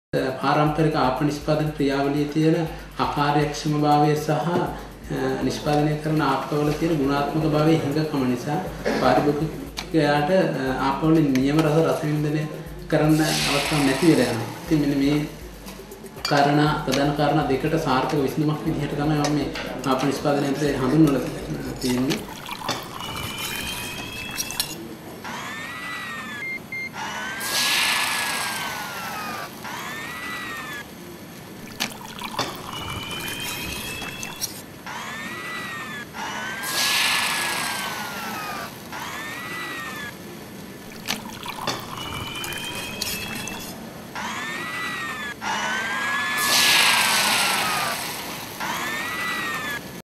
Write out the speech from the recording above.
පාරම්පරික ආප නිෂ්පාදන ක්‍රියාවලියේ තියෙන අකාර්යක්ෂමභාවය සහ නිෂ්පාදනය කරන ආපවල තියෙන ගුණාත්මක භාවයේ හිඟකම නිසා පාරිභෝගිකයාට ආපවල නියම රස වින්දනය කරන්න අවස්ථාවක් නැති වෙලා යනවා. ඉතින් මෙන්න මේ ප්‍රධාන කාරණා දෙකට සාර්ථක විසඳුමක් විදිහට තමයි මම මේ ආප නිෂ්පාදන යන්ත්‍රය හඳුන්වලා තියෙන්නේ.